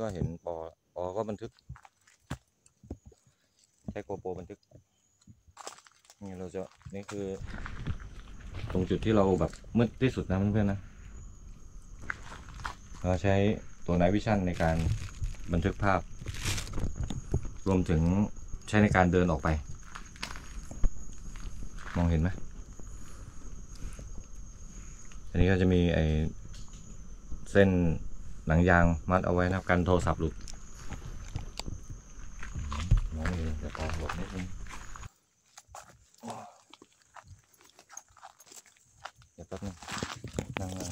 ก็เห็นปอก็บันทึกใช้โกโปรบันทึกนี่นี่คือตรงจุดที่เราแบบมืดที่สุดนะเพื่อนๆนะเราใช้ตัว Night Vision ในการบันทึกภาพรวมถึงใช้ในการเดินออกไปมองเห็นไหมอันนี้ก็จะมีเส้นหนังยางมัดเอาไว้นะครับกันโทรศัพท์หลุดมองเห็นเดี๋ยวขอหลบนิดนึงเดี๋ยวแป๊บนึงนั่ง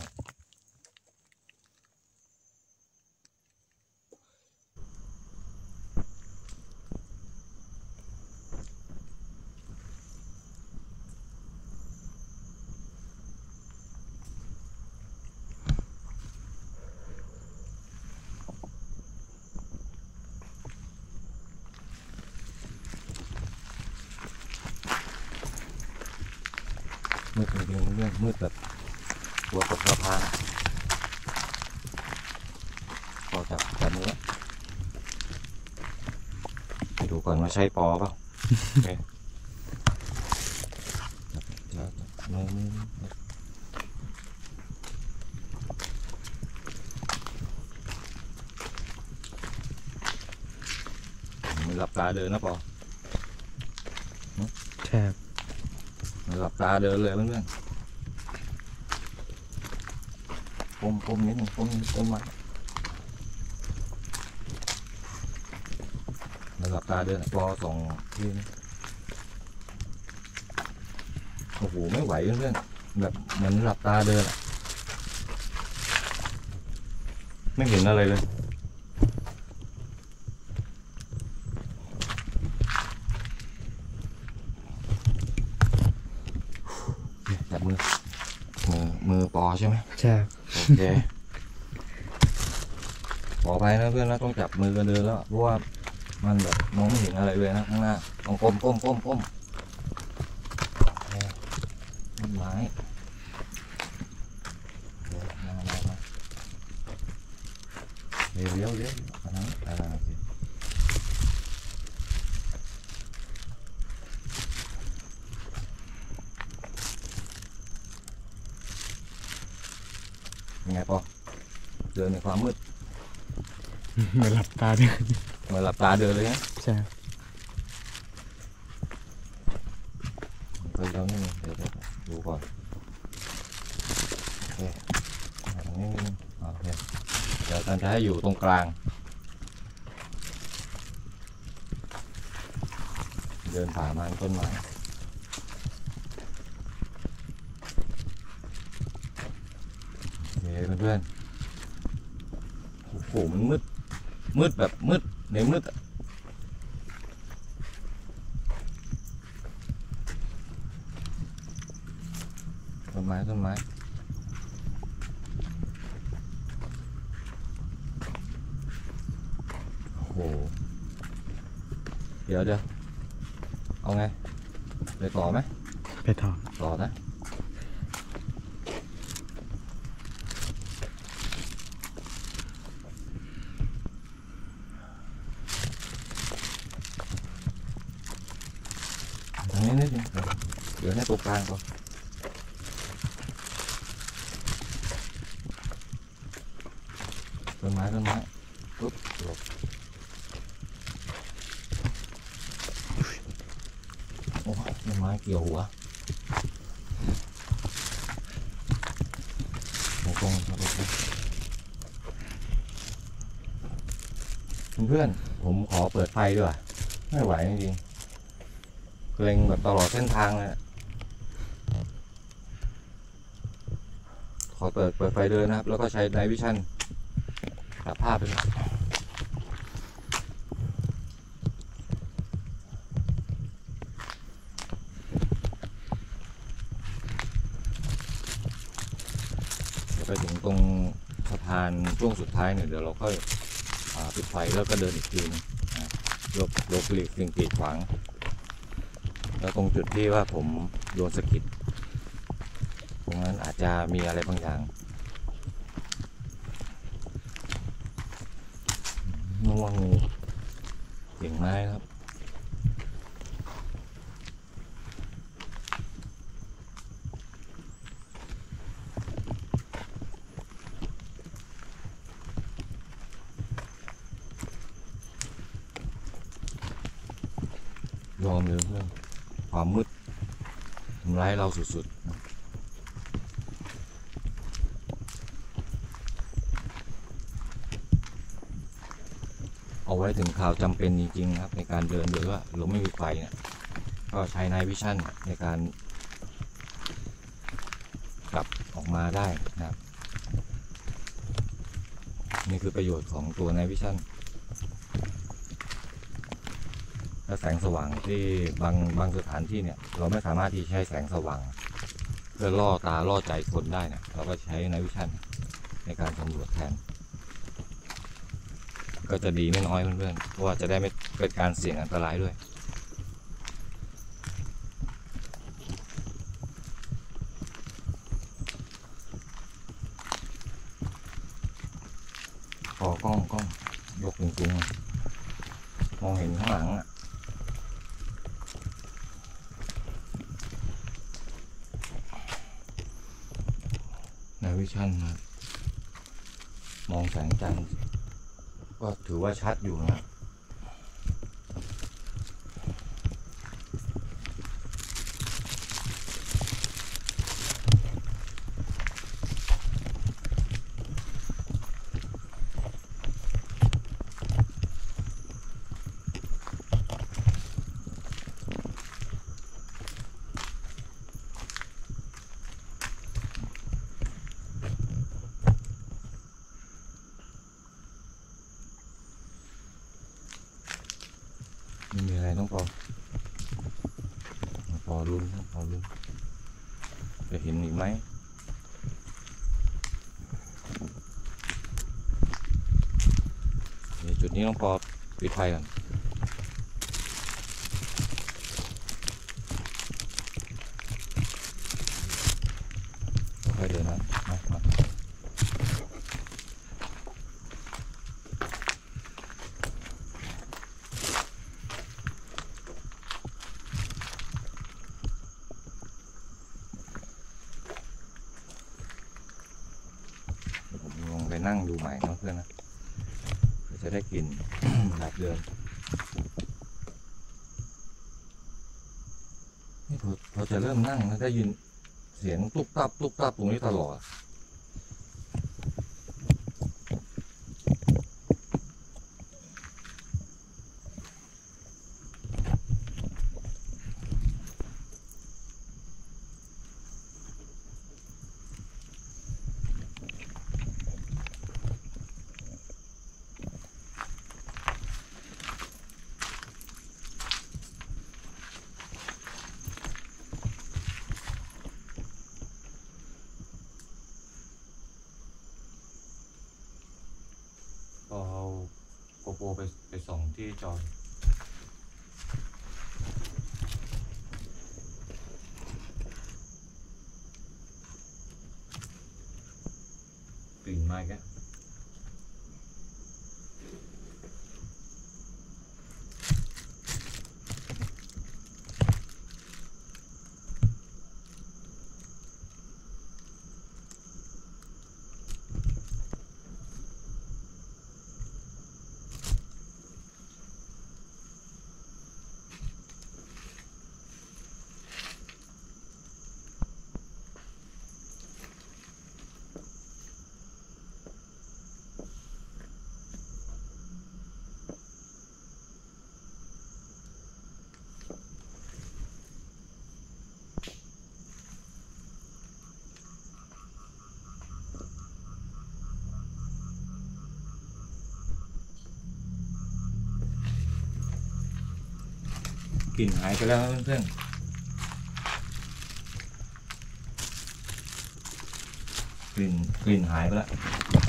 มืดจริงๆเรื่องมืดแบบหัวตกสะพานพอจับมือไปดูก่อนว่าใช่ปอเปล่าโอเคมือหลับตาเดินนะปอใช่หลับตาเดินเลยเพื่อนๆก้มนิดนึงก้มมาหลับตาเดินปอส่องที่โอ้โหไม่ไหวเพื่อนๆแบบเหมือนหลับตาเดินไม่เห็นอะไรเลยจับมือปอใช่ไหมใช่โอเคขอไปนะเพื่อนนะต้องจับมือกันเดินแล้วเพราะว่ามันแบบมองไม่เห็นอะไรเลยนะข้างหน้าต้องก้มต้นไม้เลี้ยวอันนั้นยังไงปอเดินในความมืดเหมือนหลับตาเดินเลยนะใช่ไปแล้วนี่เดี๋ยวดูก่อนโอเคตรงนี้โอเคเดี๋ยวท่านจะให้อยู่ตรงกลางเดินผ่านมาต้นไม้โอเคเพื่อนๆโอ้โหมันมืดแบบมืดในมืดต้นไม้โอ้โหเดี๋ยวเอาไงไปต่อไหมไปต่อนะทางนี้นิดนึงเดี๋ยวให้ตรงกลางก่อนต้นไม้ปุ๊บหลบโอ้ต้นไม้เกี่ยวหัวตรงเพื่อนผมขอเปิดไฟด้วยไม่ไหวจริงๆเกรงแบบตลอดเส้นทางเลยขอเปิดไฟเดินนะครับแล้วก็ใช้ Night Vision ตัดภาพไปไปถึงตรงสะพานช่วงสุดท้ายเนี่ยเดี๋ยวเราค่อยปิดไฟแล้วก็เดินอีกทีนึงลบหลีกสิ่งกีดขวางแล้วตรงจุดที่ว่าผมโดนสะกิดตรงนั้นอาจจะมีอะไรบางอย่างนัวงูเก่งไม้ครับยอมเลยเพื่อนความมืดทำร้ายเราสุดๆเอาไว้ถึงข่าวจำเป็นจริงๆครับในการเดินโดยว่าเราไม่มีไฟเนี่ยก็ใช้ไนท์วิชั่นในการกลับออกมาได้นะครับนี่คือประโยชน์ของตัวไนท์วิชั่นและแสงสว่างที่บางสถานที่เนี่ยเราไม่สามารถที่ใช้แสงสว่างเพื่อล่อตาล่อใจคนได้เนี่ยเราก็ใช้ไนท์วิชั่นในการสำรวจแทนก็จะดีไม่น้อยเพื่อนๆเพราะว่าจะได้ไม่เป็นการเสี่ยงอันตรายด้วยพอกล้องยกจริงๆมองเห็นข้างหลังอ่ะในวิชั่นนะมองแสงจันทร์ก็ถือว่าชัดอยู่นะไม่มีอะไรต้องพอลุ้นจะเห็นอีกไหมจุดนี้ต้องพอปิดไฟก่อนค่อยเดินนะไปนั่งดูใหม่เนาะเพื่อนนะจะได้กลิ่น แบบเดิมนี่พอจะเริ่มนั่งแล้วได้ยินเสียงตุ๊บตับตรงนี้ตลอดพอเอาโกโปรไปส่องที่จอกลิ่นไม้แกลิ่นหายไปแล้วเพื่อนๆกลิ่นหายไปแล้ว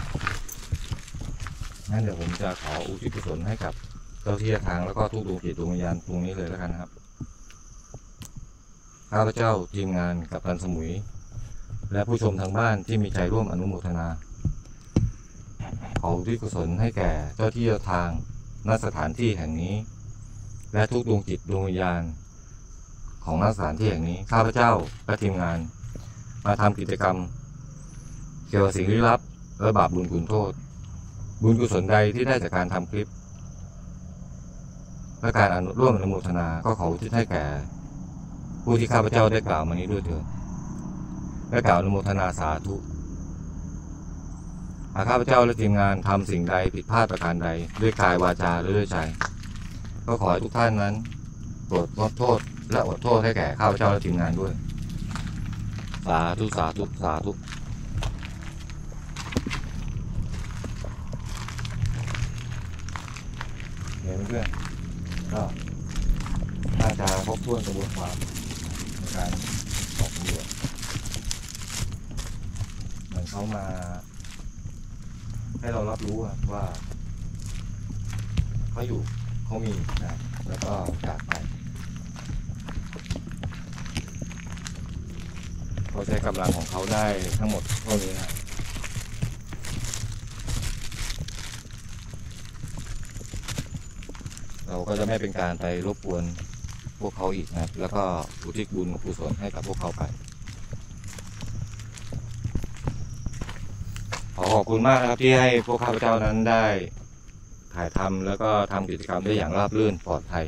งั้นเดี๋ยวผมจะขออุทิศกุศลให้กับเจ้าที่ทางแล้วก็ทุกดวงจิตดวงวิญญาณตรงนี้เลยแล้วกันครับข้าพเจ้าทีมงานกัปตันสมุยและผู้ชมทางบ้านที่มีใจร่วมอนุโมทนาขออุทิศกุศลให้แก่เจ้าที่เจ้าทางณสถานที่แห่งนี้ และทุกดวงจิตดวงวิญญาณของณสถานที่แห่งนี้ข้าพเจ้าและทีมงานมาทำกิจกรรมเกี่ยวกับสิ่งลี้ลับและบาปบุญคุณโทษ บุญกุศลใดที่ได้จากการทำคลิปและการร่วมอนุโมทนาก็ขออุทิศให้แก่ผู้ที่ข้าพเจ้าได้กล่าวมานี้ด้วยเถิดและกล่าวอนุโมทนาสาธุหากข้าพเจ้าและทีมงานทำสิ่งใดผิดพลาดประการใดด้วยกายวาจาหรือด้วยใจก็ขอให้ทุกท่านนั้นโปรดลดโทษและอดโทษให้แก่ข้าพเจ้าและทีมงานด้วยสาธุสาธุสาธุเพื่อนๆก็น่าจะครบถ้วนกระบวนความในการออกตำรวจเหมือนเขามาให้เรารับรู้ว่าเขาอยู่เขามีนะแล้วก็จากไปเขาใช้กำลังของเขาได้ทั้งหมดเท่านี้นะเราก็จะไม่เป็นการไปรบกวนพวกเขาอีกนะแล้วก็อุทิศบุญกุศลให้กับพวกเขาไปขอบคุณมากนะครับที่ให้พวกข้าพเจ้านั้นได้ถ่ายทำแล้วก็ทำกิจกรรมได้อย่างราบรื่นปลอดภัย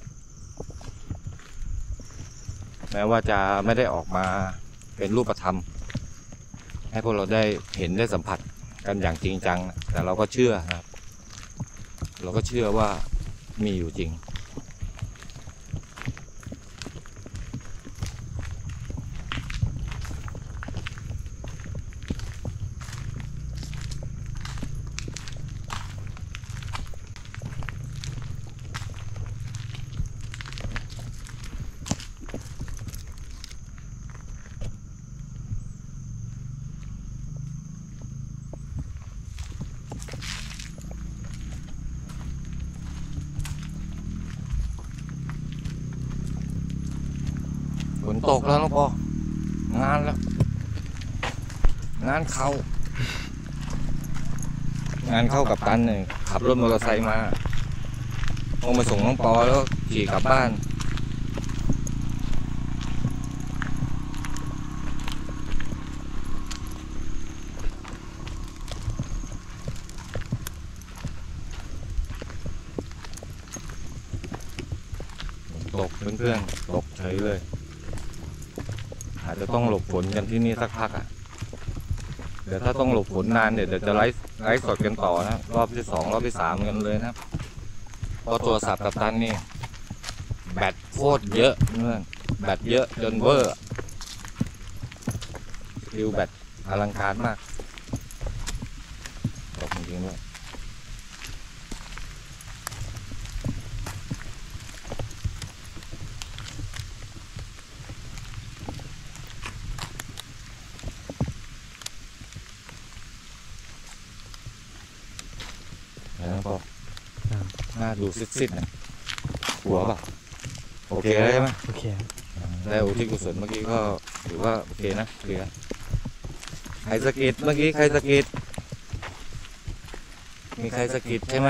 แม้ว่าจะไม่ได้ออกมาเป็นรูปธรรมให้พวกเราได้เห็นได้สัมผัสกันอย่างจริงจังแต่เราก็เชื่อนะครับเราก็เชื่อว่ามีอยู่จริงฝนตกแล้วน้องปองานแล้วงานเข้กับตันเนี่ยขับรถมอเตอร์ไซค์มาลงมาส่งน้องปอแล้วขี่กลับบ้านตกเพื่อนๆตกเฉยเลยอาจจะต้องหลบฝนกันที่นี่สักพักเดี๋ยวถ้าต้องหลบฝนนานเดี๋ยวจะไลฟ์สดกันต่อนะรอบที่2รอบที่3กันเลยนะเพราะโทรศัพท์กัปตันนี่แบตโคตรเยอะเพื่อนแบตเยอะจนเวอร์ฟิวแบตอลังการมากตกจริงๆด้วยแล้วก็หน้าดูซิดๆนะหัวป่ะโอเคได้ไหมโอเคได้อุทิศกุศลเมื่อกี้ก็ถือว่าโอเคนะเคลียร์ใครสะกิดเมื่อกี้ใครสะกิดมีใครสะกิดใช่ไหม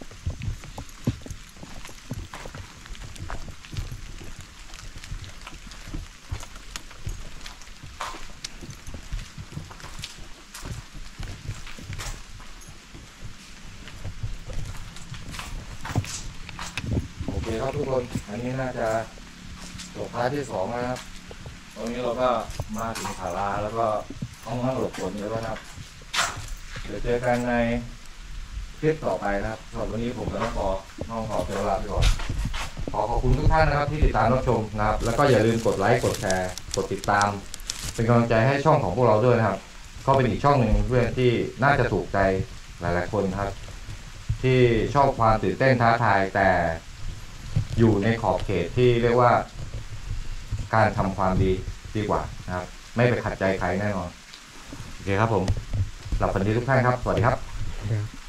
โอเคครับทุกคนอันนี้น่าจะจบพาร์ทที่2นะครับตรงนี้เราก็มาถึงศาลาแล้วก็ต้องนั่งหลบฝนแล้วนะครับเดี๋ยวเจอกันในคลิปต่อไปนะครับสำหรับวันนี้ผมต้องขอเวลาไปก่อนขอบคุณทุกท่านนะครับที่ติดตามรับชมนะครับแล้วก็อย่าลืมกดไลค์กดแชร์กดติดตามเป็นกำลังใจให้ช่องของพวกเราด้วยนะครับก็เป็นอีกช่องหนึ่งเพื่อนที่น่าจะถูกใจหลายๆคนครับที่ชอบความตื่นเต้นท้าทายแต่อยู่ในขอบเขตที่เรียกว่าการทำความดีกว่านะครับไม่ไปขัดใจใครแน่นอนโอเคครับผมหลับฝันดีทุกท่านครับสวัสดีครับ